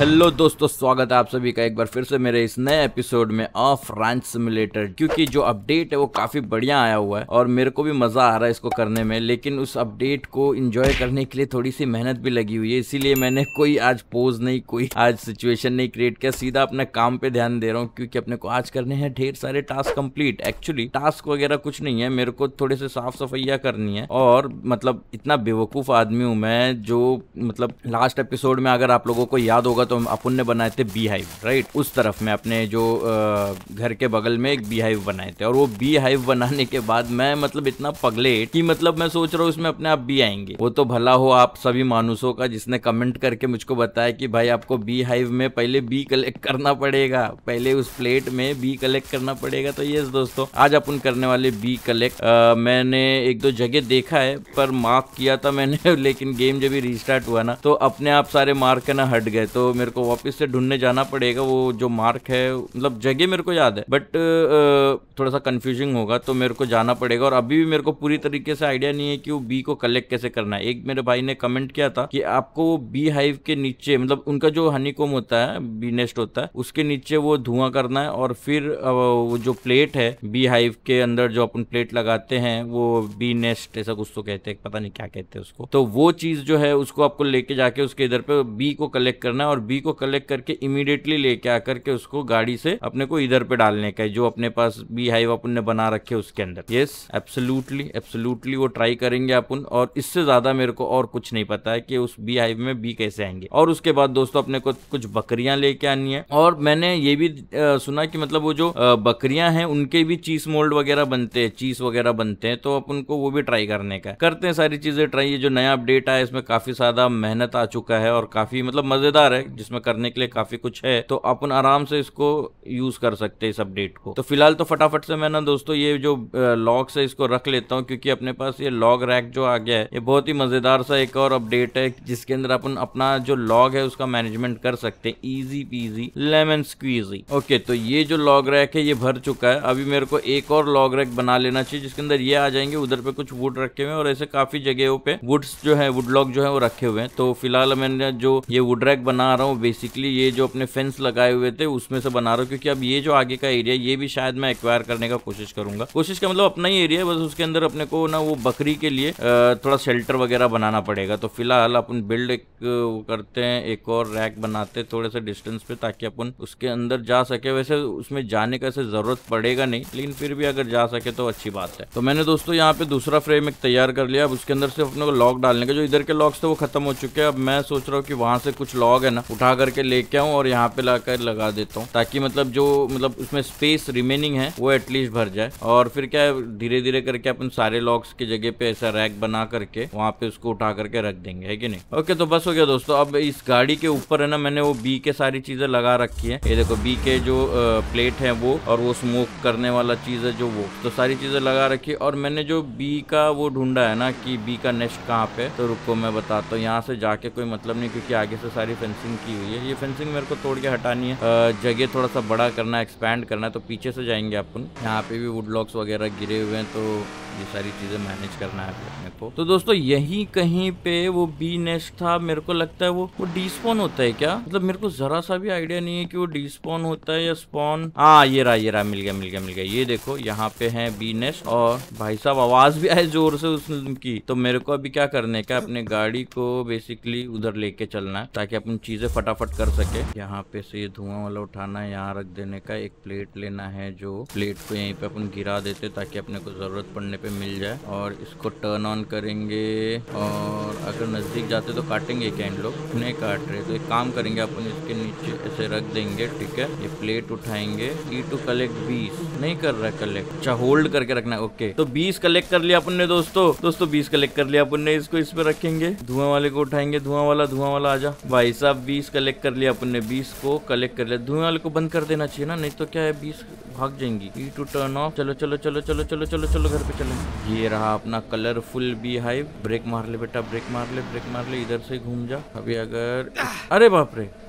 Hello दोस्तों, स्वागत है आप सभी का एक बार फिर से मेरे इस नए एपिसोड में ऑफ रैंच सिमुलेटर। क्योंकि जो अपडेट है वो काफी बढ़िया आया हुआ है और मेरे को भी मजा आ रहा है इसको करने में, लेकिन उस अपडेट को एंजॉय करने के लिए थोड़ी सी मेहनत भी लगी हुई है। इसीलिए मैंने कोई आज पोज नहीं, कोई आज सिचुएशन नहीं क्रिएट किया, सीधा अपने काम पे ध्यान दे रहा हूँ क्योंकि अपने को आज करने हैं ढेर सारे टास्क कंप्लीट। एक्चुअली टास्क वगैरह कुछ नहीं है, मेरे को थोड़े से साफ सफाइयाँ करनी है। और मतलब इतना बेवकूफ आदमी हूँ मैं, जो मतलब लास्ट एपिसोड में अगर आप लोगों को याद होगा तो अपन ने बनाए थे बी हाइव, राइट। उस तरफ में अपने जो घर के बगल में एक बी हाइव बनाए थे, और वो बी हाइव बनाने के बाद मैं मतलब इतना पगलेट कि मतलब मैं सोच रहा हूँ उसमें अपने आप बी आएंगे। वो तो भला हो आप सभी मानुसों का जिसने कमेंट करके मुझको बताया कि भाई आपको बी हाइव में पहले बी कलेक्ट करना पड़ेगा, पहले उस प्लेट में बी कलेक्ट करना पड़ेगा। तो यस दोस्तों, आज अपन करने वाले बी कलेक्ट। मैंने एक दो जगह देखा है पर मार्क किया था मैंने लेकिन गेम जब भी रिस्टार्ट हुआ ना तो अपने आप सारे मार्क है ना हट गए, तो मेरे को वापस से ढूंढने जाना पड़ेगा। वो जो मार्क है मतलब जगह मेरे को याद है बट थोड़ा सा कंफ्यूजिंग होगा, तो मेरे को जाना पड़ेगा। और अभी भी मेरे को पूरी तरीके से आइडिया नहीं है कि वो बी को कलेक्ट कैसे करना है। एक मेरे भाई ने कमेंट किया था कि आपको बी हाइव के नीचे, मतलब उनका जो हनीकॉम होता है, बी नेस्ट होता है, उसके नीचे वो धुआं करना है और फिर वो जो प्लेट है बी हाइव के अंदर जो अपन प्लेट लगाते हैं वो बी नेस्ट ऐसा कुछ तो कहते हैं, पता नहीं क्या कहते हैं उसको। तो वो चीज जो है उसको आपको लेके जाके उसके इधर पे बी को कलेक्ट करना है और बी को कलेक्ट करके इमीडिएटली लेके आकर के उसको गाड़ी से अपने को इधर पे डालने का है, जो अपने पास बी हाइव अपन ने बना रखे उसके अंदर। यस, एब्सोल्युटली वो ट्राई करेंगे अपन। और इससे ज्यादा मेरे को और कुछ नहीं पता है कि उस बी हाइव में बी कैसे आएंगे। और उसके बाद दोस्तों अपने को कुछ बकरियां लेके आनी है। और मैंने ये भी सुना कि मतलब वो जो बकरियां हैं उनके भी चीज मोल्ड वगैरह बनते हैं, चीज वगैरह बनते हैं, तो अपन को वो भी ट्राई करने का है। करते हैं सारी चीजें ट्राई। ये जो नया अपडेट आया इसमें काफी ज्यादा मेहनत आ चुका है और काफी मतलब मजेदार है, जिसमें करने के लिए काफी कुछ है, तो अपन आराम से इसको यूज कर सकते हैं इस अपडेट को। तो फिलहाल तो फटाफट से मैं ना दोस्तों ये जो लॉग्स है इसको रख लेता हूँ, क्योंकि अपने पास ये लॉग रैक जो आ गया है ये बहुत ही मजेदार सा एक और अपडेट है, जिसके अंदर अपन अपना जो लॉग है उसका मैनेजमेंट कर सकते हैं easy peasy lemon squeezy. Okay, तो ये जो लॉग रैक है ये भर चुका है। अभी मेरे को एक और लॉग रैक बना लेना चाहिए जिसके अंदर ये आ जाएंगे। उधर पे कुछ वुड रखे हुए हैं और ऐसे काफी जगहों पे वुड्स जो है, वुड लॉग जो है वो रखे हुए हैं। तो फिलहाल मैंने जो ये वुड रैक बना रहा हूँ बेसिकली ये जो अपने फेंस लगाए हुए थे उसमें से बना रहा हूँ, क्योंकि अब ये जो आगे का एरिया ये भी शायद मैं एक्वायर करने का कोशिश करूंगा। कोशिश का मतलब अपना ही एरिया है, बस उसके अंदर अपने को ना वो बकरी के लिए थोड़ा शेल्टर वगैरह बनाना पड़ेगा। तो फिलहाल अपन बिल्ड एक करते हैं, एक और रैक बनाते हैं थोड़े से डिस्टेंस पे, ताकि अपन उसके अंदर जा सके। वैसे उसमें जाने का ऐसे जरूरत पड़ेगा नहीं, लेकिन फिर भी अगर जा सके तो अच्छी बात है। तो मैंने दोस्तों यहाँ पे दूसरा फ्रेम एक तैयार कर लिया। अब उसके अंदर से अपने को लॉक डालने का, जो इधर के लॉक्स थे वो खत्म हो चुके हैं। अब मैं सोच रहा हूँ कि वहां से कुछ लॉग है ना उठा करके लेके आऊँ और यहाँ पे लाकर लगा देता हूँ, ताकि मतलब जो मतलब उसमें स्पेस रिमेनिंग है वो एटलीस्ट भर जाए। और फिर क्या है, धीरे धीरे करके अपन सारे लॉक्स की जगह पे ऐसा रैक बना करके वहां पे उसको उठा करके रख देंगे, है कि नहीं। ओके, तो बस हो गया दोस्तों। अब इस गाड़ी के ऊपर है ना मैंने वो बी के सारी चीजें लगा रखी है। ये देखो बी के जो प्लेट है वो, और वो स्मोक करने वाला चीज है जो वो, तो सारी चीजें लगा रखी है। और मैंने जो बी का वो ढूंढा है ना कि बी का नेस्ट कहाँ पे, तो रुको मैं बताता हूँ। यहाँ से जाके कोई मतलब नहीं, क्योंकि आगे से सारी फेंसिंग की हुई है। ये फेंसिंग मेरे को तोड़ के हटानी है, जगह थोड़ा सा बड़ा करना है, एक्सपैंड करना है। तो पीछे से जाएंगे अपन। यहाँ पे भी वुड लॉक्स वगैरह गिरे हुए हैं, तो ये सारी चीजें मैनेज करना है अपने को। तो दोस्तों यही कहीं पे वो बी नेस्ट था, मेरे को लगता है वो डीस्पॉन होता है क्या, मतलब मेरे को जरा सा भी आइडिया नहीं है कि वो डीस्पॉन होता है या स्पॉन। हाँ, ये रहा, मिल गया। ये देखो यहाँ पे है बी नेस्ट, और भाई साहब आवाज भी आए जोर से उसकी। तो मेरे को अभी क्या करने का, अपने गाड़ी को बेसिकली उधर लेके चलना है ताकि अपन चीजें फटाफट कर सके। यहाँ पे से ये धुआं वाला उठाना है, यहाँ रख देने का। एक प्लेट लेना है, जो प्लेट को यहीं पे अपन गिरा देते ताकि अपने को जरूरत पड़ने पे मिल जाए। और इसको टर्न ऑन करेंगे, और अगर नजदीक जाते तो काटेंगे क्या इन लोग, नहीं काट रहे, तो एक काम करेंगे अपन इसके नीचे ऐसे रख देंगे, ठीक है। ये प्लेट उठाएंगे। ई टू कलेक्ट 20 नहीं कर रहा है कलेक्ट, अच्छा होल्ड करके रखना है। ओके, तो 20 कलेक्ट कर लिया अपन ने दोस्तों 20 कलेक्ट कर लिया अपन ने। इसको इस पे रखेंगे, धुआं वाले को उठाएंगे। धुआं वाला आजा भाई साहब। 20 कलेक्ट कर लिया अपन ने, 20 को कलेक्ट कर लिया। धुआं वाले को बंद कर देना चाहिए ना, नहीं तो क्या है 20 भाग जाएंगी। E to turn off. चलो घर पे चले। ये रहा अपना कलरफुल बी हाइव। ब्रेक मार ले बेटा, ब्रेक मार ले। इधर से घूम जा। अभी अगर, अरे बाप रे,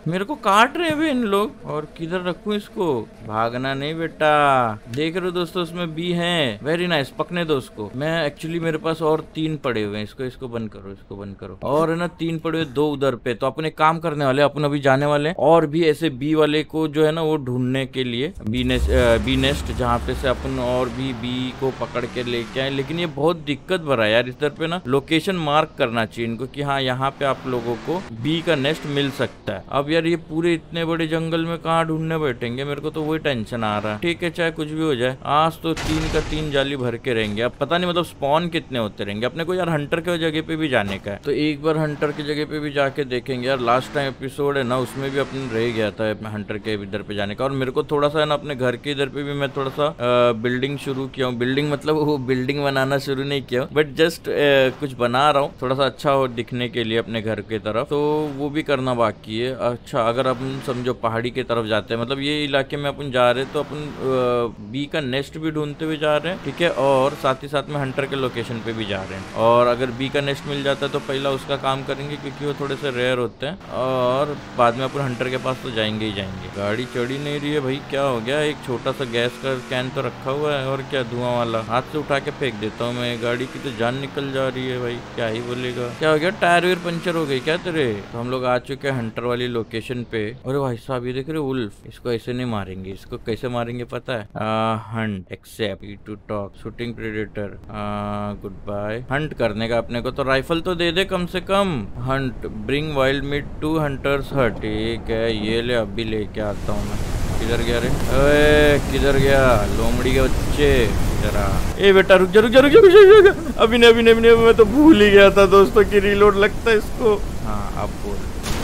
मेरे को काट रहे हैं इन लोग। और किधर रखूं इसको? भागना नहीं बेटा। देख रहे हो दोस्तों, उसमें बी है। वेरी नाइस, पकने दो उसको। मैं एक्चुअली मेरे पास और 3 पड़े हुए हैं। इसको बंद करो, इसको बंद करो। और है ना 3 पड़े हुए, 2 उधर पे। तो अपन एक काम करने वाले, अपन अभी जाने वाले और भी ऐसे बी वाले को जो है ना वो ढूंढने के लिए, बी नेस्ट जहाँ पे से अपन और भी बी को पकड़ के लेके आए। लेकिन ये बहुत दिक्कत भरा है यार। इधर पे ना लोकेशन मार्क करना चाहिए इनको कि हाँ यहाँ पे आप लोगों को बी का नेस्ट मिल सकता है। अब यार ये पूरे इतने बड़े जंगल में कहाँ ढूंढने बैठेंगे? मेरे को तो वही टेंशन आ रहा है। ठीक है, चाहे कुछ भी हो जाए, आज तो 3 का 3 जाली भर के रहेंगे। अब पता नहीं मतलब स्पॉन कितने होते रहेंगे। अपने को यार हंटर के जगह पे भी जाने का है, तो एक बार हंटर की जगह पे भी जाके देखेंगे यार। लास्ट टाइम एपिसोड है ना, उसमें भी अपन रह गया था हंटर के इधर पे जाने का। और मेरे को थोड़ा सा है ना अपने घर के इधर पे भी मैं थोड़ा सा बिल्डिंग शुरू किया हूँ। बिल्डिंग मतलब वो बिल्डिंग बनाना शुरू नहीं किया, बट जस्ट कुछ बना रहा हूँ थोड़ा सा अच्छा हो दिखने के लिए अपने घर की तरफ। तो वो भी करना बाकी है। अच्छा, अगर अपन समझो पहाड़ी की तरफ जाते हैं, मतलब ये इलाके में अपन जा रहे हैं, तो अपन बी का नेस्ट भी ढूंढते हुए जा रहे हैं। ठीक है, और साथ ही साथ में हंटर के लोकेशन पे भी जा रहे हैं। और अगर बी का नेस्ट मिल जाता है तो पहला उसका काम करेंगे, क्योंकि वो थोड़े से रेयर होते हैं। और बाद में अपन हंटर के पास तो जाएंगे ही जाएंगे। गाड़ी चढ़ी नहीं रही है भाई, क्या हो गया? एक छोटा सा गैस का कैन तो रखा हुआ है, और क्या धुआं वाला। हाथ से उठा के फेंक देता हूँ मैं। गाड़ी की तो जान निकल जा रही है भाई, क्या ही बोलेगा। क्या हो गया? टायर वायर पंचर हो गई क्या तेरे? तो हम लोग आ चुके हैं हंटर वाली लोकेशन पे। अरे भाई साहब, ये देख रहे वुल्फ। इसको ऐसे नहीं मारेंगे। इसको कैसे मारेंगे पता है? Hunt accept to talk shooting predator. Good bye. Hunt करने का अपने को तो राइफल तो दे दे कम से कम। Hunt bring wild meat to hunters hut. ठीक है, ये ले, अब भी लेके आता हूँ मैं। किधर गया रे? अरे किधर गया लोमड़ी के बच्चे? जरा ए बेटा रुक जा, रुक जा, रुक जा, रुक जा, रुक जा। अभी नहीं, मैं तो भूल ही गया था दोस्तों की रीलोड लगता है इसको। हाँ अब बोल,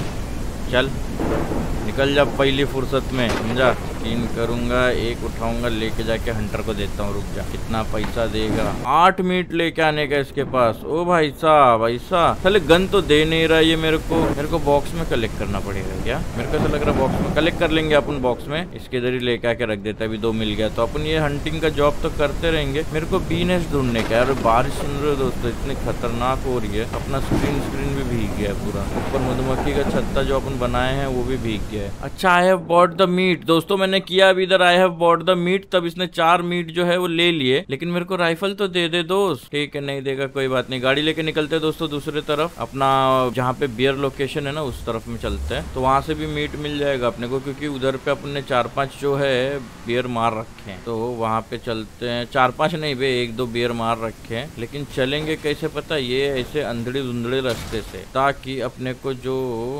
चल निकल जा पहली फुर्सत में, समझा? 3 करूंगा, 1 उठाऊंगा, लेके जाके हंटर को देता हूँ। रुक जा, कितना पैसा देगा? 8 मिनट लेके आने का इसके पास। ओ भाई साहब, ऐसा चले गन तो दे नहीं रहा ये मेरे को बॉक्स में कलेक्ट करना पड़ेगा क्या? मेरे को ऐसा लग रहा है बॉक्स में कलेक्ट कर लेंगे अपन। बॉक्स में इसके इधर ही लेके आके रख देता है। अभी 2 मिल गया तो अपन ये हंटिंग का जॉब तो करते रहेंगे। मेरे को बी नेस्ट ढूंढने का। यार बारिश सुन रहे हो दोस्तों, इतनी खतरनाक हो रही है। अपना स्क्रीन भी भीग गया पूरा। ऊपर मधुमक्खी का छत्ता जो अपन बनाए हैं वो भी भीग गया है। अच्छा, I have bought the meat. दोस्तों मैंने किया अभी इधर I have bought the meat, तब इसने 4 मीट जो है वो ले लिए। लेकिन मेरे को राइफल तो दे दे दोस्त। ठीक है, नहीं देगा कोई बात नहीं। गाड़ी लेके निकलते हैं दोस्तों दूसरे तरफ, अपना जहाँ पे बियर लोकेशन है ना उस तरफ में चलते हैं। तो वहां से भी मीट मिल जाएगा अपने को, क्योंकि उधर पे अपन ने 4-5 जो है बियर मार रखे हैं। तो वहां पे चलते हैं। 4-5 नहीं बे, 1-2 बियर मार रखे हैं। लेकिन चलेंगे कैसे पता? ये ऐसे अंधड़े धुंधड़े रास्ते से, ताकि अपने को जो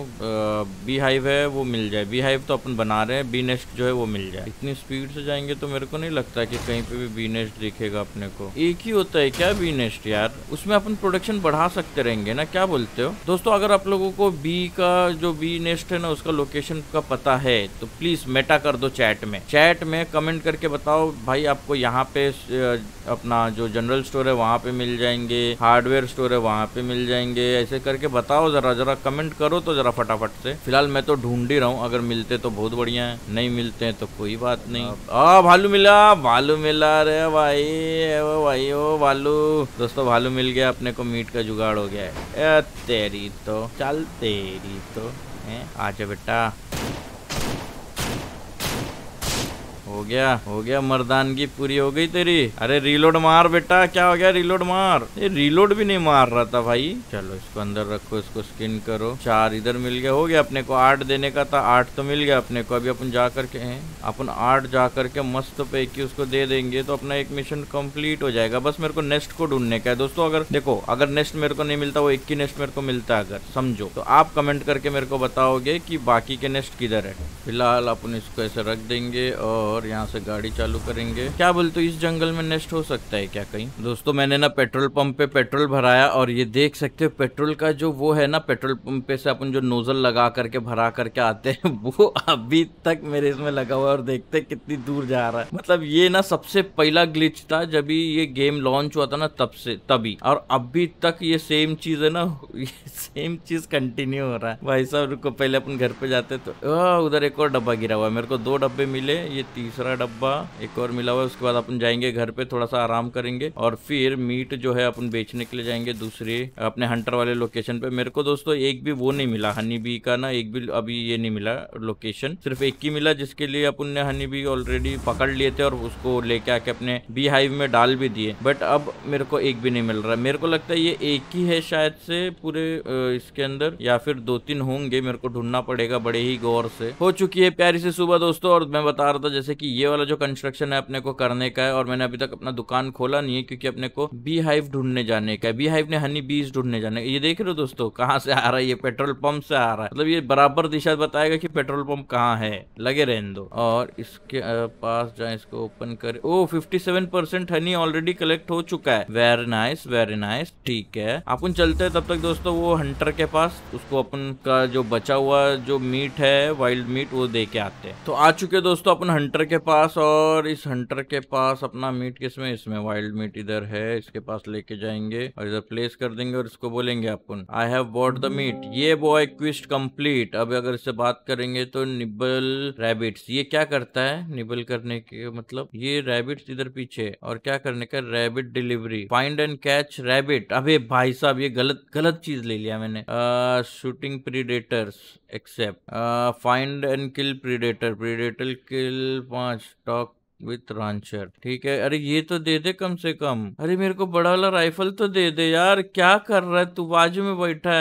बी हाइव है वो मिल जाए। बी हाइव तो अपन बना रहे हैं, बी नेस्ट जो है वो मिल जाए। इतनी स्पीड से जाएंगे तो मेरे को नहीं लगता कि कहीं पे भी बी नेस्ट दिखेगा अपने को। एक ही होता है क्या बी नेस्ट यार? उसमें अपन प्रोडक्शन बढ़ा सकते रहेंगे ना, क्या बोलते हो दोस्तों? अगर आप लोगों को बी का जो बी नेस्ट है ना उसका लोकेशन का पता है तो प्लीज मेटा कर दो चैट में कमेंट करके बताओ भाई। आपको यहाँ पे अपना जो जनरल स्टोर है वहाँ पे मिल जाएंगे, हार्डवेयर स्टोर है वहाँ पे मिल जाएंगे। ऐसे करके बताओ, जरा कमेंट करो तो जरा फटाफट से। फिलहाल मैं तो ढूंढ ही रहा हूँ, अगर मिलते तो बहुत बढ़िया है, नहीं मिलते हैं तो कोई बात नहीं। भालू मिला रे भाई, ओ भालू। दोस्तों भालू मिल गया अपने को, मीट का जुगाड़ हो गया है। तेरी तो चल, तेरी तो आजा बेटा। हो गया मर्दानगी पूरी हो गई तेरी। अरे रीलोड मार बेटा, क्या हो गया? रीलोड मार। ये रीलोड भी नहीं मार रहा था भाई। चलो इसको अंदर रखो, इसको स्किन करो। 4 इधर मिल गया, हो गया अपने को। 8 देने का था, 8 तो मिल गया अपने को। अभी अपन जा करके 8 जा करके मस्त पैकी उसको दे देंगे तो अपना एक मिशन कंप्लीट हो जाएगा। बस मेरे को नेस्ट को ढूंढने का है दोस्तों। अगर देखो, अगर नेस्ट मेरे को नहीं मिलता, वो एक ही नेस्ट मेरे को मिलता है अगर समझो, तो आप कमेंट करके मेरे को बताओगे कि बाकी के नेस्ट किधर है। फिलहाल अपन इसको ऐसे रख देंगे और यहाँ से गाड़ी चालू करेंगे। क्या बोलते हो, इस जंगल में नेस्ट हो सकता है क्या कहीं? दोस्तों मैंने ना पेट्रोल पंप पे पेट्रोल भराया, और ये देख सकते हो पेट्रोल का जो वो है ना, पेट्रोल पंप पे से अपन जो नोजल लगा करके भरा करके आते हैं वो अभी तक मेरे इसमें लगा हुआ है। और देखते कितनी दूर जा रहा है। मतलब ये ना सबसे पहला ग्लिच था जब ये गेम लॉन्च हुआ था ना, तभी और अभी तक ये सेम चीज है ना, ये सेम चीज कंटिन्यू हो रहा है। भाई साहब रुको, पहले अपन घर पे जाते तो उधर एक और डब्बा गिरा हुआ है। मेरे को 2 डब्बे मिले, ये तीसरा दूसरा डब्बा एक और मिला हुआ है। उसके बाद अपन जाएंगे घर पे, थोड़ा सा आराम करेंगे और फिर मीट जो है अपन बेचने के लिए जाएंगे दूसरे अपने हंटर वाले लोकेशन पे। मेरे को दोस्तों एक भी वो नहीं मिला हनी बी का ना, एक भी अभी ये नहीं मिला लोकेशन, सिर्फ एक ही मिला जिसके लिए अपन ने हनी बी ऑलरेडी पकड़ लिए थे और उसको लेके आके अपने बी हाइव में डाल भी दिए। बट अब मेरे को एक भी नहीं मिल रहा है। मेरे को लगता है ये एक ही है शायद से पूरे इसके अंदर, या फिर 2-3 होंगे, मेरे को ढूंढना पड़ेगा बड़े ही गौर से। हो चुकी है प्यारी सी सुबह दोस्तों, और मैं बता रहा था जैसे कि ये वाला जो कंस्ट्रक्शन है अपने को करने का है, और मैंने अभी तक अपना दुकान खोला नहीं है क्योंकि अपने को बी हाइव ढूंढने जाने का है। बी हाइव ने हनी बीज ढूंढने जाने का। ये देख रहे हो दोस्तों कहाँ से आ रहा है, ये पेट्रोल पंप से आ रहा है। मतलब ये बराबर दिशा बताएगा कि पेट्रोल पंप कहाँ है, लगे रहने दो। और इसके पास जाए, इसको ओपन करे। ओ 57% हनी ऑलरेडी कलेक्ट हो चुका है। Very nice very nice. ठीक है अपन चलते हैं तब तक दोस्तों वो हंटर के पास, उसको अपन का जो बचा हुआ जो मीट है वाइल्ड मीट वो दे के आते हैं। तो आ चुके दोस्तों अपन हंटर के पास, और इस हंटर के पास अपना मीट किसमें, इसमें वाइल्ड मीट इधर है, इसके पास लेके जाएंगे और इधर प्लेस कर देंगे और इसको बोलेंगे अपन I have bought the meat. ये बॉय क्विस्ट कंप्लीट। अब अगर इससे बात करेंगे तो निबल रैबिट्स, ये क्या करता है निबल करने के, मतलब ये रैबिट्स इधर पीछे, और क्या करने का, rabbit delivery, find and catch rabbit. अबे भाई साहब ये गलत चीज ले लिया मैंने। Shooting predators accept, find and kill predator, predator kill 5 talk with rancher. ठीक है, अरे ये तो दे दे कम से कम। अरे मेरे को बड़ा वाला राइफल तो दे दे यार, क्या कर रहा है तू, बाजू में बैठा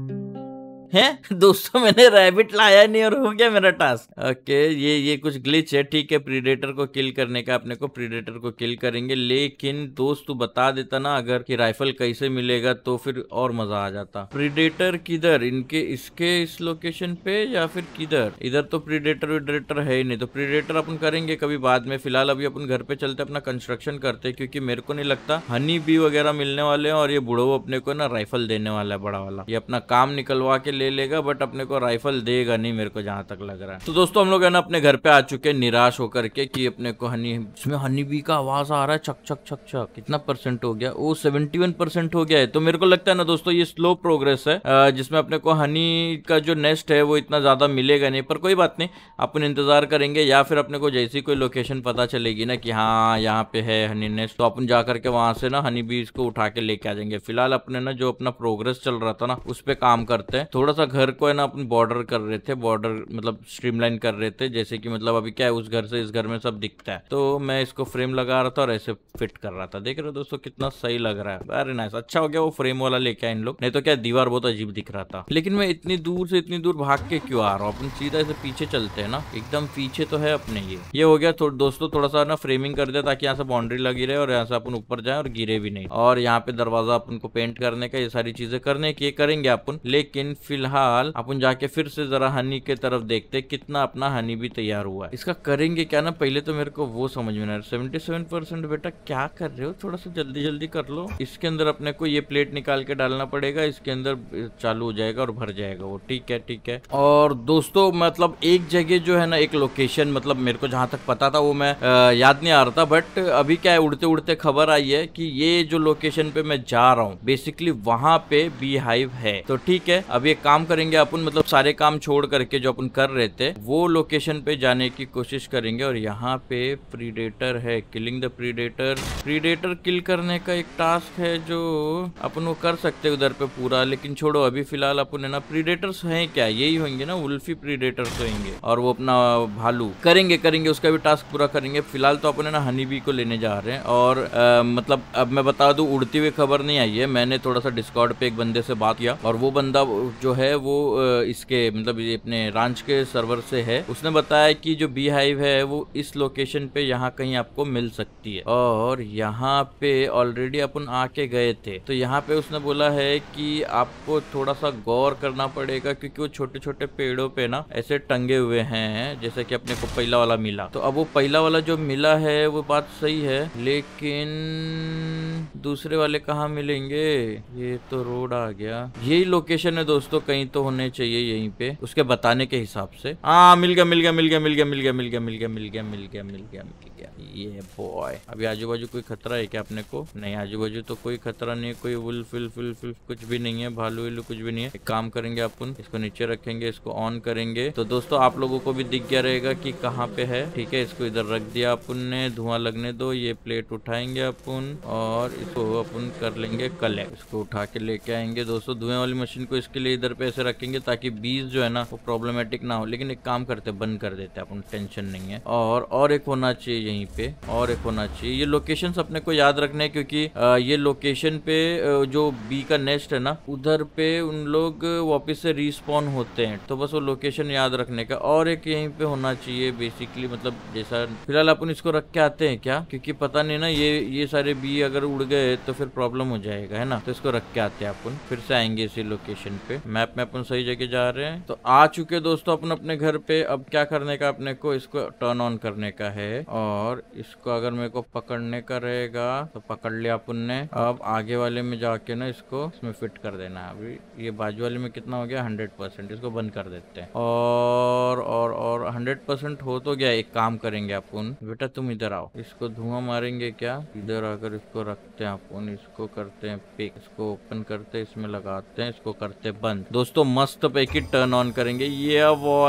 है दोस्तों मैंने रैबिट लाया नहीं और हो गया मेरा टास्क। ओके ये कुछ ग्लिच है। ठीक है, प्रीडेटर को किल करने का, अपने को प्रीडेटर को किल करेंगे। लेकिन दोस्त तू बता देता ना अगर कि राइफल कैसे मिलेगा तो फिर और मजा आ जाता। प्रीडेटर किधर, इनके इसके इस लोकेशन पे या फिर किधर, इधर तो प्रीडेटर विडेटर है ही नहीं। तो प्रीडेटर अपन करेंगे कभी बाद में, फिलहाल अभी अपन घर पे चलते अपना कंस्ट्रक्शन करते, क्योंकि मेरे को नहीं लगता हनी बी वगैरह मिलने वाले हैं, और ये बुढ़ो अपने को ना राइफल देने वाला है बड़ा वाला। ये अपना काम निकलवा के ले लेगा बट अपने को राइफल देगा नहीं, मेरे को जहां तक लग रहा है। तो दोस्तों हम लोग है ना अपने घर पे आ चुके हैं निराश होकर के कि अपने को हनी, इसमें हनी बी का आवाज आ रहा है चक चक चक चक। कितना परसेंट हो गया, वो 71% हो गया है। तो मेरे को लगता है ना दोस्तों ये स्लो प्रोग्रेस है, जिसमें अपने को हनी का जो नेस्ट है वो इतना ज्यादा मिलेगा नहीं, पर कोई बात नहीं अपन इंतजार करेंगे। या फिर अपने को जैसी कोई लोकेशन पता चलेगी ना कि हाँ यहाँ पे है हनी नेस्ट, तो अपन जाकर के वहां से ना हनी बी को उठा के लेके आ जाएंगे। फिलहाल अपने ना जो अपना प्रोग्रेस चल रहा था ना उस पे काम करते हैं। थोड़ा सा घर को है ना अपन बॉर्डर कर रहे थे, बॉर्डर मतलब स्ट्रीमलाइन कर रहे थे, जैसे कि मतलब अभी क्या है उस घर से इस घर में सब दिखता है। तो मैं इसको फ्रेम लगा रहा था और ऐसे फिट कर रहा था। देख रहे हो दोस्तों कितना सही लग रहा है, वेरी नाइस। अच्छा हो गया वो फ्रेम वाला लेके आए इन लोग, नहीं तो क्या दीवार बहुत अजीब दिख रहा था। लेकिन मैं इतनी दूर से इतनी दूर भाग के क्यों आ रहा हूँ, अपन सीधा ऐसे पीछे चलते हैं ना, एकदम पीछे तो है अपने। ये हो गया दोस्तों, थोड़ा सा ना फ्रेमिंग कर दिया ताकि यहाँ से बाउंड्री लगी रहे और यहाँ से अपन ऊपर जाए और गिरे भी नहीं। और यहाँ पे दरवाजा अपन को पेंट करने का, ये सारी चीजें करने की करेंगे अपन। लेकिन फिलहाल अपन जाके फिर से जरा हनी के तरफ देखते कितना अपना हनी भी तैयार हुआ है। इसका करेंगे क्या ना, पहले तो मेरे को वो समझ में नहीं आ रहा। 77% बेटा क्या कर रहे हो, थोड़ा सा जल्दी जल्दी कर लो। इसके अंदर अपने को ये प्लेट निकाल के डालना पड़ेगा, इसके अंदर चालू हो जाएगा और भर जाएगा वो। ठीक है ठीक है। और दोस्तों मतलब एक जगह जो है ना, एक लोकेशन, मतलब मेरे को जहां तक पता था वो मैं याद नहीं आ रहा था, बट अभी क्या है उड़ते उड़ते खबर आई है कि ये जो लोकेशन पे मैं जा रहा हूँ बेसिकली वहां पे बी हाइव है। तो ठीक है, अब ये काम करेंगे अपन, मतलब सारे काम छोड़ करके जो अपन कर रहे थे वो लोकेशन पे जाने की कोशिश करेंगे। और यहाँ पे प्रीडेटर है, killing the predator. Predator kill करने का एक टास्क है जो अपन वो कर सकते हैं उधर पे पूरा, लेकिन छोड़ो अभी फिलहाल अपन है ना, प्रीडेटर्स हैं क्या, यही होंगे ना, वुल्फी प्रीडेटर्स होंगे। और वो अपना भालू करेंगे उसका भी टास्क पूरा करेंगे। फिलहाल तो अपन है ना हनी बी को लेने जा रहे हैं। और मतलब अब मैं बता दूं उड़ती हुई खबर नहीं आई है, मैंने थोड़ा सा डिस्कॉर्ड पे एक बंदे से बात किया और वो बंदा जो है वो इसके मतलब अपने रांच के सर्वर से है। उसने बताया कि जो बी हाइव है वो इस लोकेशन पे यहाँ कहीं आपको मिल सकती है। और यहाँ पे ऑलरेडी अपन आके गए थे, तो यहाँ पे उसने बोला है कि आपको थोड़ा सा गौर करना पड़ेगा क्योंकि वो छोटे छोटे पेड़ों पे ना ऐसे टंगे हुए हैं, जैसे कि अपने को पहला वाला मिला। तो अब वो पहला वाला जो मिला है वो बात सही है, लेकिन दूसरे वाले कहाँ मिलेंगे, ये तो रोड आ गया। यही लोकेशन है दोस्तों, कहीं तो होने चाहिए यहीं पे उसके बताने के हिसाब से। हाँ मिल गया। गया। ये बॉय, अभी आजू बाजू कोई खतरा है क्या अपने को? नहीं, आजू बाजू तो कोई खतरा नहीं है, कोई वुल्फ कुछ भी नहीं है, भालू विलू कुछ भी नहीं है। एक काम करेंगे अपन, इसको नीचे रखेंगे, इसको ऑन करेंगे तो दोस्तों आप लोगों को भी दिख गया रहेगा कि कहाँ पे है। ठीक है, इसको इधर रख दिया अपन ने, धुआं लगने दो। ये प्लेट उठाएंगे अपन और इसको अपन कर लेंगे कलेक्ट। इसको उठा के लेके आएंगे दोस्तों, धुएं वाली मशीन को इसके लिए इधर पे ऐसे रखेंगे ताकि बीज जो है ना वो प्रॉब्लमेटिक ना हो। लेकिन एक काम करते, बंद कर देते अपन, टेंशन नहीं है। और एक होना चाहिए यहीं पे, और एक होना चाहिए। ये लोकेशंस अपने को याद रखने, क्योंकि ये लोकेशन पे जो बी का नेस्ट है ना, उधर पे उन लोग वापस से रिस्पॉन होते हैं, तो बस वो लोकेशन याद रखने का। और एक यहीं पे होना चाहिए बेसिकली, मतलब जैसा फिलहाल अपन इसको रख के आते हैं क्या, क्योंकि पता नहीं ना ये सारे बी अगर उड़ गए तो फिर प्रॉब्लम हो जाएगा, है ना। तो इसको रख के आते हैं अपन, फिर से आएंगे इसी लोकेशन पे। मैप में अपन सही जगह जा रहे हैं, तो आ चुके दोस्तों अपन अपने घर पे। अब क्या करने का अपने को, इसको टर्न ऑन करने का है और इसको अगर मेरे को पकड़ने का रहेगा तो पकड़ लिया अपन ने। अब आगे वाले में जाके ना इसको इसमें फिट कर देना है। अभी ये बाजू वाले में कितना हो गया, 100%। इसको बंद कर देते हैं और 100% हो तो गया। एक काम करेंगे अपन, बेटा तुम इधर आओ, इसको धुआं मारेंगे क्या, इधर आकर इसको रखते हैं अपन, इसको करते हैं पिक, इसको ओपन करते हैं, इसमें लगाते हैं, इसको करते हैं बंद। दोस्तों मस्त पैकेट टर्न ऑन करेंगे। ये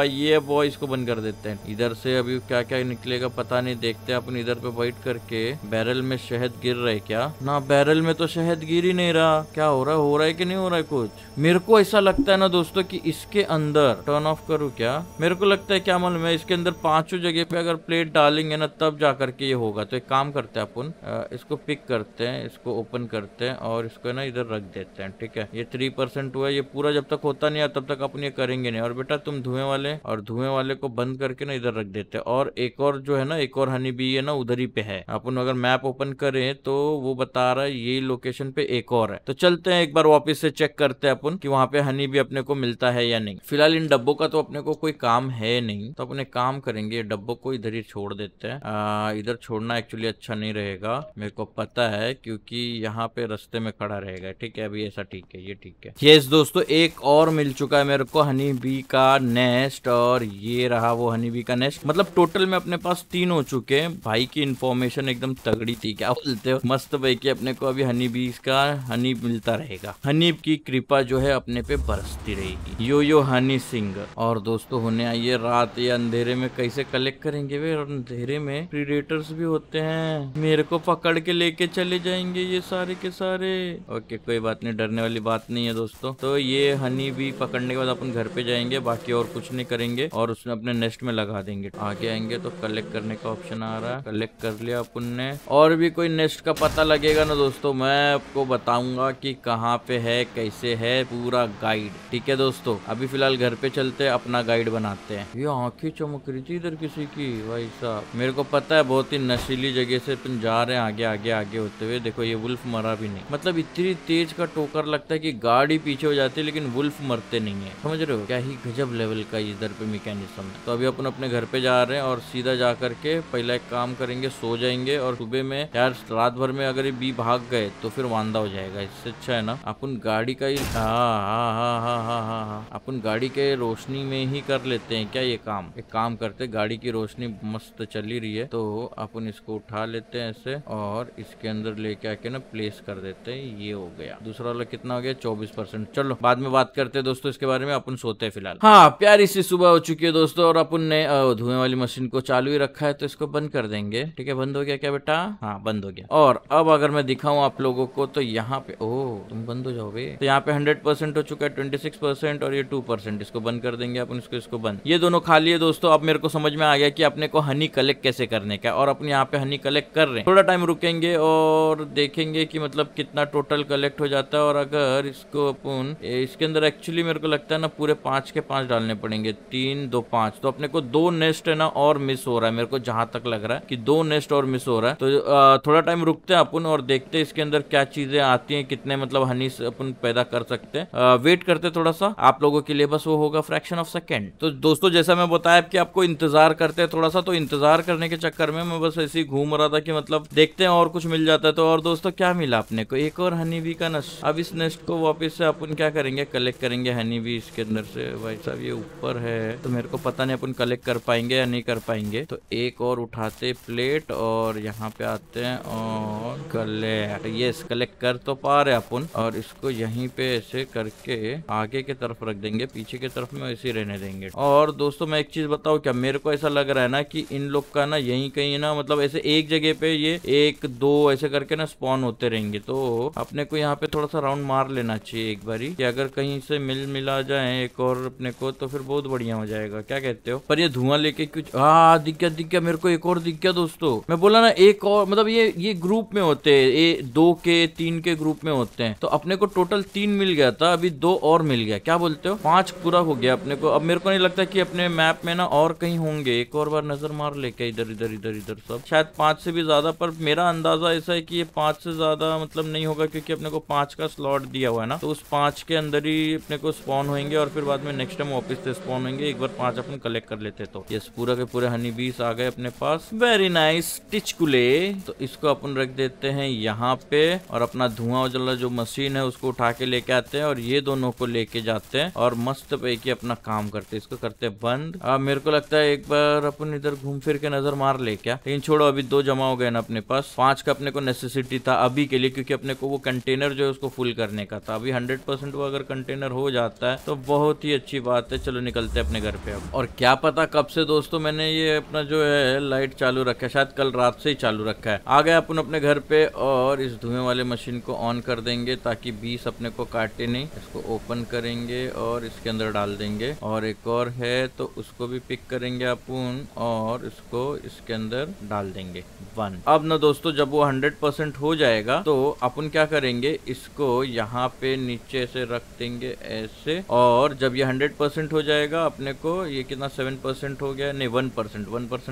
बॉय इसको बंद कर देते हैं। इधर से अभी क्या क्या निकलेगा पता नहीं, देखते हैं अपन। इधर पे वाइट करके बैरल में शहद गिर रहा है क्या? ना, बैरल में तो शहद गिर ही नहीं रहा। क्या हो रहा है कि नहीं हो रहा है कुछ? मेरे को ऐसा लगता है ना दोस्तों कि इसके अंदर टर्न ऑफ करूँ क्या? मेरे को लगता है, क्या मालूम है, इसके अंदर 5 जगह पे अगर प्लेट डालेंगे ना तब जा करके ये होगा। तो एक काम करते हैं अपन, इसको पिक करते हैं, इसको ओपन करते हैं और इसको ना इधर रख देते हैं। ठीक है, ये 3% हुआ। ये पूरा जब तक होता नहीं है तब तक अपन ये करेंगे नहीं। और बेटा तुम धुएं वाले को बंद करके ना इधर रख देते हैं। और एक और जो है ना, एक और हनी बी है ना, उधर ही पे है। अपन अगर मैप ओपन करें तो वो बता रहा है ये लोकेशन पे एक और है। तो चलते हैं एक बार वापस से चेक करते हैं अपन कि वहां पे हनी बी अपने को मिलता है या नहीं। फिलहाल इन डब्बों का तो अपने को कोई काम है नहीं, तो अपने काम करेंगे, डब्बों को इधर ही छोड़ देते हैं। इधर छोड़ना एक्चुअली अच्छा नहीं रहेगा, मेरे को पता है, क्योंकि यहाँ पे रास्ते में खड़ा रहेगा। ठीक है, अभी ऐसा ठीक है, ये ठीक है। यस दोस्तों, एक और मिल चुका है मेरे को हनी बी का नेस्ट, और ये रहा वो हनी बी का नेस्ट। मतलब टोटल में अपने पास 3 हो चुके हैं। भाई की इन्फॉर्मेशन एकदम तगड़ी थी, क्या बोलते हो? मस्त भाई की अपने को अभी हनी बी का हनी मिलता रहेगा। हनी की कृपा जो है अपने पे बरसती रहेगी। यो हनी सिंह। और दोस्तों होने आई है रात, ये अंधेरे में कैसे कलेक्ट करेंगे वे? और अंधेरे में प्रीडेटर्स भी होते हैं, मेरे को पकड़ के लेके चले जाएंगे ये सारे के सारे। ओके, कोई बात नहीं, डरने वाली बात नहीं है दोस्तों। तो ये हनी बी पकड़ने के बाद अपन घर पे जाएंगे, बाकी और कुछ नहीं करेंगे और उसमें अपने नेस्ट में लगा देंगे। आगे आएंगे तो कलेक्ट करने का ऑप्शन आ रहा है, कलेक्ट कर लिया अपन ने। और भी कोई नेस्ट का पता लगेगा ना दोस्तों, मैं आपको बताऊंगा कि कहाँ पे है, कैसे है, पूरा गाइड। ठीक है दोस्तों, अभी फिलहाल घर पे चलते हैं, अपना गाइड बनाते हैं। ये आंखें चमक रही थी इधर किसी की, भाई साहब मेरे को पता है बहुत ही नशीली जगह से अपन जा रहे हैं आगे होते हुए। देखो ये वुल्फ मरा भी नहीं, मतलब इतनी तेज का टोकर लगता है कि गाड़ी पीछे हो जाती है, लेकिन वुल्फ मरते नहीं है। समझ रहे हो? क्या ही गजब लेवल का इधर पे मैकेनिज्म है। तो अभी अपन अपने घर पे जा रहे हैं और सीधा जा करके पहला एक काम करेंगे, सो जाएंगे। और सुबह में यार रात भर में अगर ये बी भाग गए तो फिर वांदा हो जाएगा। इससे अच्छा है ना अपन गाड़ी का ही अपन गाड़ी के रोशनी में ही कर लेते हैं क्या ये काम। एक काम करते, गाड़ी की रोशनी मस्त चली रही है तो अपन इसको उठा लेते हैं ऐसे और इसके अंदर लेके आके ना प्लेस कर देते हैं। ये हो गया। दूसरा वाला कितना हो गया? 24%। चलो बाद में बात करते हैं दोस्तों इसके बारे में, अपन सोते हैं फिलहाल। हाँ, प्यारी सी सुबह हो चुकी है दोस्तों और अपन ने धुएं वाली मशीन को चालू ही रखा है, तो इसको बंद कर देंगे। ठीक है, बंद हो गया क्या बेटा? हाँ, बंद हो गया। और अब अगर मैं दिखाऊं आप लोगों को तो यहाँ पे, ओह तुम बंद हो जाओगे, तो यहाँ पे 100% हो चुका है, 26% और ये 2%। इसको बंद कर देंगे अपन, इसको बंद। ये दोनों खाली है दोस्तों। अब मेरे को समझ में आ गया कि अपने को हनी कलेक्ट कैसे करने का, और अपन यहाँ पे हनी कलेक्ट कर रहे हैं। थोड़ा टाइम रुकेंगे और देखेंगे कि मतलब कितना टोटल कलेक्ट हो जाता है। और अगर इसको अपन इसके अंदर एक्चुअली मेरे को लगता है ना पूरे 5 के 5 डालने पड़ेंगे, 3 2 5। तो अपने को 2 नेस्ट है ना और मिस हो रहा है, मेरे को जहां तक लग रहा है कि 2 नेस्ट और मिस हो रहा है। तो थोड़ा टाइम रुकते हैं अपन और देखते हैं इसके अंदर क्या चीजें आती हैं, कितने मतलब हनी अपन पैदा कर सकते हैं। वेट करते थोड़ा सा आप लोगों के लिए, बस वो होगा फ्रैक्शन ऑफ सेकेंड। तो दोस्तों जैसा मैं बताया कि आपको इंतजार करते हैं थोड़ा सा, तो इंतजार करने के चक्कर में मैं बस ऐसे ही घूम रहा था कि मतलब देखते हैं और कुछ मिल जाता है। तो और दोस्तों क्या मिला अपने को? एक और हनी बी का नेस्ट। अब इस नेस्ट को वापस से अपन क्या करेंगे, कलेक्ट करेंगे हनी बी इसके अंदर से। भाई साहब ये ऊपर है तो मेरे को पता नहीं अपन कलेक्ट कर पाएंगे या नहीं कर पाएंगे, तो एक और उठा उठाते प्लेट और यहाँ पे आते हैं और कलेक्ट। ये कलेक्ट कर तो पा रहे अपन, और इसको यहीं पे ऐसे करके आगे की तरफ रख देंगे, पीछे की तरफ में ऐसे रहने देंगे। और दोस्तों मैं एक चीज बताऊं क्या, मेरे को ऐसा लग रहा है ना कि इन लोग का ना यहीं कहीं ना मतलब ऐसे एक जगह पे ये 1 2 ऐसे करके ना स्पॉन होते रहेंगे। तो अपने को यहाँ पे थोड़ा सा राउंड मार लेना चाहिए एक बारी, कि अगर कहीं से मिला जाए एक और अपने को तो फिर बहुत बढ़िया हो जाएगा। क्या कहते हो? पर ये धुआं लेके कुछ दिख गया मेरे को, एक और दिख गया दोस्तों। मैं बोला ना एक और, मतलब ये ग्रुप में होते हैं, 2 के 3 के ग्रुप में होते हैं। तो अपने को टोटल 3 मिल गया था, अभी 2 और मिल गया। क्या बोलते हो? 5 पूरा हो गया अपने को। अब मेरे को नहीं लगता कि अपने मैप में ना और कहीं होंगे। एक और बार नजर मार लेके इधर इधर इधर इधर सब, शायद 5 से भी ज्यादा, पर मेरा अंदाजा ऐसा है कि ये 5 से ज्यादा मतलब नहीं होगा, क्योंकि अपने को 5 का स्लॉट दिया हुआ है ना। तो उस 5 के अंदर ही अपने को स्पॉन होंगे और फिर बाद में नेक्स्ट टाइम वापस से स्पॉन होंगे। एक बार 5 अपन कलेक्ट कर लेते तो। यस, पूरा के पूरे हनी बीस आ गए अपने पास। Very nice Tichkule. तो इसको अपन रख देते हैं यहाँ पे, और अपना धुआं वाला जो मशीन है उसको उठा के लेके आते हैं और ये दोनों को लेके जाते हैं और मस्त पैकी अपना काम करते हैं। इसको करते हैं बंद। अब मेरे को लगता है एक बार अपन इधर घूम फिर के नजर मार ले क्या, लेकिन छोड़ो, अभी 2 जमा हो गए ना अपने पास। 5 का अपने को नेसेसिटी था अभी के लिए, क्योंकि अपने को वो कंटेनर जो है उसको फुल करने का था। अभी 100% वो अगर कंटेनर हो जाता है तो बहुत ही अच्छी बात है। चलो निकलते हैं अपने घर पे अब। और क्या पता कब से दोस्तों मैंने ये अपना जो है लाइट चालू रखा है, शायद कल रात से ही चालू रखा है। आ गए अपन अपने घर पे और इस धुएं वाले मशीन को ऑन कर देंगे ताकि 20 अपने को काटे नहीं। इसको ओपन करेंगे और इसके अंदर डाल देंगे, और एक और है तो उसको भी पिक करेंगे अपन और इसको इसके अंदर डाल देंगे 1। अब ना दोस्तों जब वो 100% हो जाएगा तो अपन क्या करेंगे, इसको यहाँ पे नीचे से रख देंगे ऐसे, और जब ये 100% हो जाएगा अपने को, ये कितना 7% हो गया, नहीं 1%,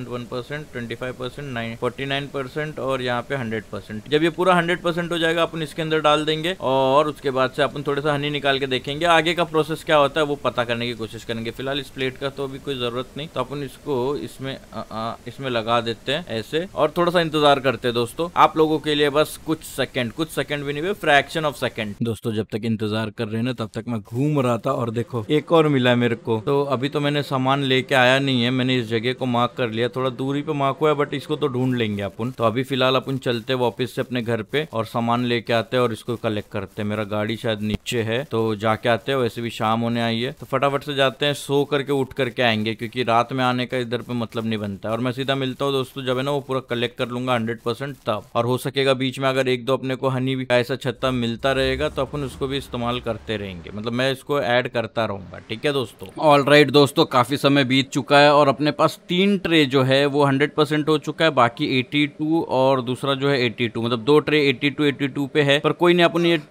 25%, 49% और यहाँ पे 100%। जब ये पूरा 100% हो जाएगा अपन इसके अंदर डाल देंगे, और उसके बाद से अपन थोड़ा सा हनी निकाल के देखेंगे आगे का प्रोसेस क्या होता है वो पता करने की कोशिश करेंगे। फिलहाल इस प्लेट का तो अभी कोई जरूरत नहीं, तो अपन इसको इसमें लगा देते हैं ऐसे, और थोड़ा सा इंतजार करते हैं दोस्तों आप लोगों के लिए। बस कुछ सेकंड भी नहीं, फ्रैक्शन ऑफ सेकंड। दोस्तों जब तक इंतजार कर रहे हैं ना तब तक मैं घूम रहा था, और देखो एक और मिला मेरे को। तो अभी तो मैंने सामान लेके आया नहीं है, मैंने इस जगह को मार्क कर लिया, थोड़ा दूरी पे मार्क हुआ है, बट इसको तो ढूंढ लेंगे अपन। तो अभी फिलहाल अपन चलते वापस से अपने घर पे और सामान लेके आते हैं और इसको कलेक्ट करते हैं। मेरा गाड़ी शायद नीचे है तो जाके आते हैं। वैसे भी शाम होने आई है तो फटाफट से जाते हैं, सो करके उठ करके आएंगे, क्योंकि रात में आने का इधर पे मतलब नहीं बनता है। और मैं सीधा मिलता हूँ दोस्तों जब है ना वो पूरा कलेक्ट कर लूंगा 100% तब। और हो सकेगा बीच में अगर 1-2 अपने को हनी भी ऐसा छत्ता मिलता रहेगा तो अपन उसको भी इस्तेमाल करते रहेंगे, मतलब मैं इसको ऐड करता रहूंगा। ठीक है दोस्तों। ऑलराइट दोस्तों, काफी समय बीत चुका है और अपने पास 3 ट्रे जो है वो 100% हो चुका है, बाकी 82 और दूसरा जो है 82, मतलब 2 ट्रे 82 पे है। पर कोई नहीं, अपन ये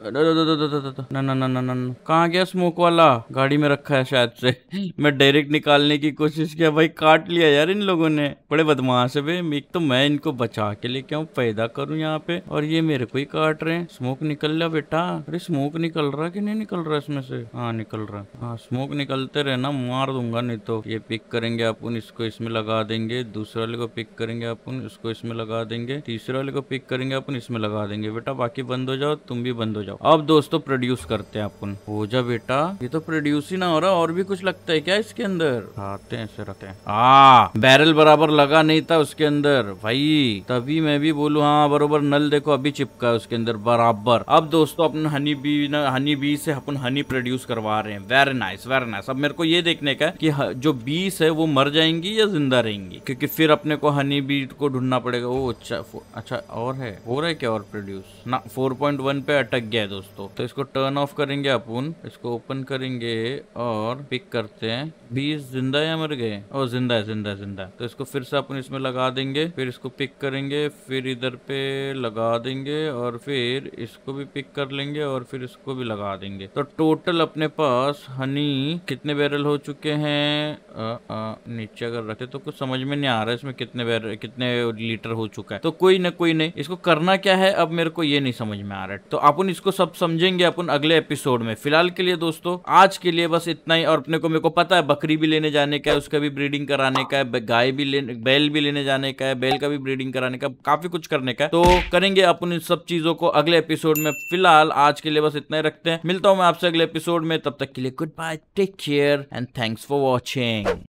ना कहाँ गया स्मोक वाला, गाड़ी में रखा है शायद से। मैं डायरेक्ट निकालने की कोशिश किया, भाई काट लिया यार इन लोगों ने, बड़े बदमाश है भाई। एक तो मैं इनको बचा के लेके आऊँ, पैदा करूँ यहाँ पे, और ये मेरे को ही काट रहे हैं। स्मोक निकल रहा बेटा, अरे स्मोक निकल रहा कि नहीं निकल रहा इसमें से? हाँ निकल रहा। हाँ स्मोक निकलते रहे ना, मार दूंगा नहीं तो। ये पिक करेंगे अपन, इसको इसमें लगा देंगे, दूसरे वाले को पिक करेंगे अपन, इसको इसमें लगा देंगे, तीसरे वाले को पिक करेंगे अपन, इसमें लगा देंगे। बेटा बाकी बंद हो जाओ, तुम भी बंद हो जाओ। अब दोस्तों प्रोड्यूस करते हैं अपन। हो जा बेटा, ये तो प्रोड्यूस ही ना हो रहा, और भी कुछ लगता है क्या इसके अंदर? आते हैं ऐसे रखते हैं। बैरल बराबर लगा नहीं था उसके अंदर भाई, तभी मैं भी बोलूँ। हाँ बरोबर, नल देखो अभी चिपका है उसके अंदर बराबर। अब दोस्तों अपन हनी बी से अपन हनी प्रोड्यूस करवा रहे हैं। Very nice very nice. अब मेरे को ये देखने का है कि जो बीस है वो मर जाएंगी या जिंदा रहेंगी, क्योंकि फिर अपने को हनी बी को ढूंढना पड़ेगा। ओ अच्छा और है, हो रहा है क्या और प्रोड्यूस? ना 4.1 पे अटक गया है दोस्तों। तो इसको टर्न ऑफ करेंगे अपन, इसको ओपन करेंगे और पिक करते हैं। 20 जिंदा या मर गए? ओ जिंदा है जिंदा है जिंदा है। तो इसको फिर से अपन इसमें लगा देंगे, फिर इसको पिक करेंगे, फिर इधर पे लगा देंगे, और फिर इसको भी पिक कर लेंगे और फिर इसको भी लगा देंगे। तो टोटल अपने पास हनी कितने बैरल हो चुके हैं? नीचे अगर रखे तो कुछ समझ में नहीं आ रहा है इसमें कितने लीटर हो चुका है। तो कोई नहीं, इसको करना क्या है अब मेरे को ये नहीं समझ में आ रहा है। तो अपन इसको सब समझेंगे अपन अगले एपिसोड में। फिलहाल के लिए दोस्तों आज के लिए बस इतना ही। और अपने को मेरे को पता है बकरी भी लेने जाने का है, उसका भी ब्रीडिंग कराने का है, गाय भी बैल भी लेने जाने का है, बैल का भी ब्रीडिंग कराने का, काफी कुछ करने का है। तो करेंगे अपन इन सब चीजों को अगले एपिसोड में। फिलहाल आज के लिए बस इतना ही रखते हैं। मिलता हूं मैं आपसे अगले एपिसोड में, तब तक के लिए good bye, take care and thanks for watching.